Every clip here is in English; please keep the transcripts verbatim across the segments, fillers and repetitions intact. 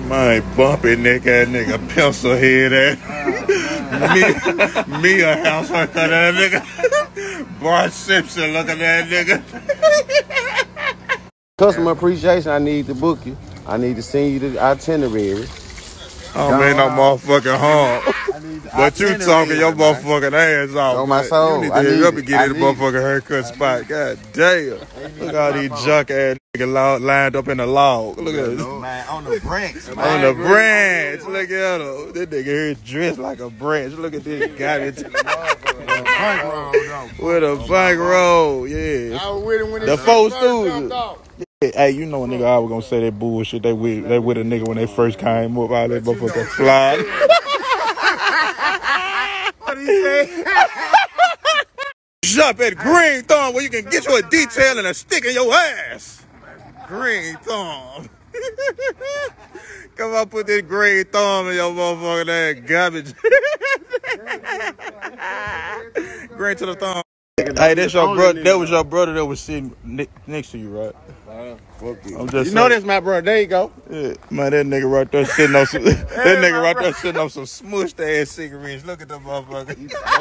My bumpy neck ass nigga, pencil head ass. me, me a house haircut ass nigga. Bart Simpson looking at nigga. Customer appreciation, I need to book you. I need to send you the itinerary. Oh man, no motherfucking harm. But you talking your man. motherfucking ass off. On my soul. You need to I need hurry up it. and get I in the need motherfucking it. haircut spot. God damn. Look at all these junk ass niggas lined up in the log. Look at this. Man, on the branch. Man. On the branch. Look at him. This nigga here dressed like a branch. Look at this garbage. With a bike roll, yeah. I was with him when the first four jumped stooges. off. Hey, you know a nigga I was gonna say that bullshit. They with they with a nigga when they first came up, all that motherfucker fly. What do you say? Shop at Green Thumb where you can get you a detail and a stick in your ass. Green Thumb. Come on, put this green thumb in your motherfucking ass garbage. Green to the thumb. Hey, that's your brother. That was your brother that was sitting ne next to you, right? Uh, fuck you. I'm just you know saying. that's my brother. There you go. Yeah, man, that nigga right there sitting on some. that nigga right there sitting on some smushed ass cigarettes. Look at that motherfucker.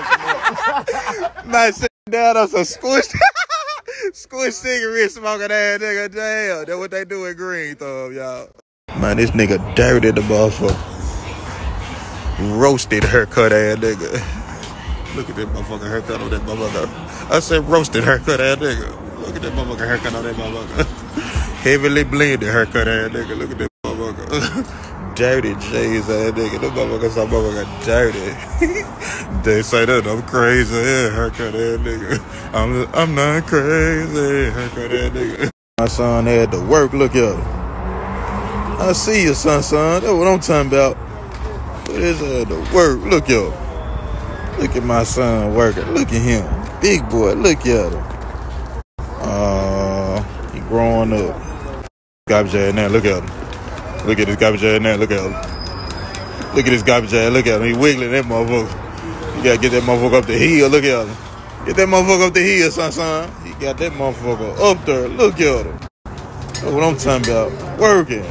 Man, sitting down on some squished, squished cigarettes, smoking ass nigga. Damn, that's what they do in Green Thumb, y'all. Man, this nigga dirty the motherfucker. Roasted haircut ass nigga. Look at that motherfucking haircut on that motherfucker. I said roasted haircut ass nigga. Look at that motherfucker haircut on that motherfucker. Heavily blended haircut ass nigga. Look at that motherfucker. Dirty J's ass nigga. That motherfucker some motherfucker dirty. They say that I'm crazy. Yeah, haircut ass nigga. I'm I'm not crazy. Haircut ass nigga. My son had to work. Look at him. I see you, son, son. That's what I'm talking about. Put his ass to work. Look at him. Look at my son working. Look at him. Big boy. Look at him. Uh, he growing up. Garbage ass now. Look at him. Look at this garbage ass now. Look at him. Look at this garbage ass. Look at him. He wiggling that motherfucker. You gotta get that motherfucker up the hill. Look at him. Get that motherfucker up the hill, son, son. He got that motherfucker up there. Look at him. That's what I'm talking about. Working.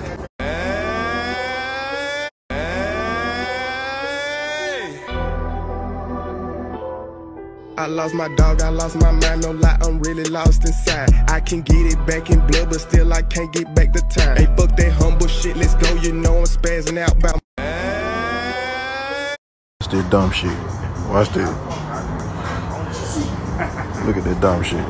I lost my dog, I lost my mind, no lie, I'm really lost inside. I can get it back in blood, but still I can't get back the time. Hey, fuck that humble shit, let's go, you know I'm spazzing out about. Watch this dumb shit. Watch this. Look at that dumb shit.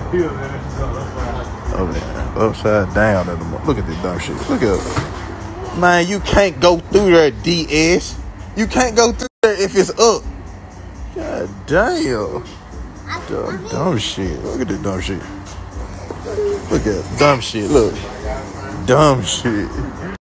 Oh, man. Upside down at the mo- Look at this dumb shit. Look at it. Man, you can't go through there, D S. You can't go through there if it's up. God damn. Dumb, dumb shit. Look at this dumb shit. Look at dumb shit. Look. Dumb shit.